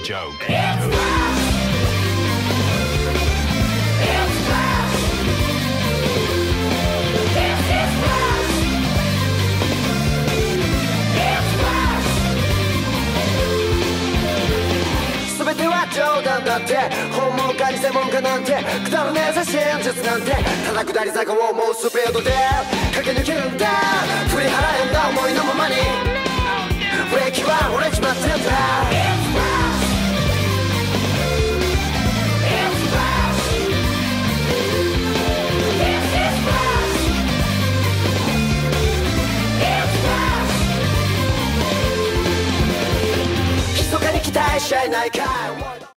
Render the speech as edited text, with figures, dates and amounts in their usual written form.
joke. It's 全ては冗談だって本物か偽物かなんてくだらねえぜ真実なんてただ下り坂をもうスピードで駆け抜けるんだ振り払えんだ思いのままにブレーキは折れちまってんだ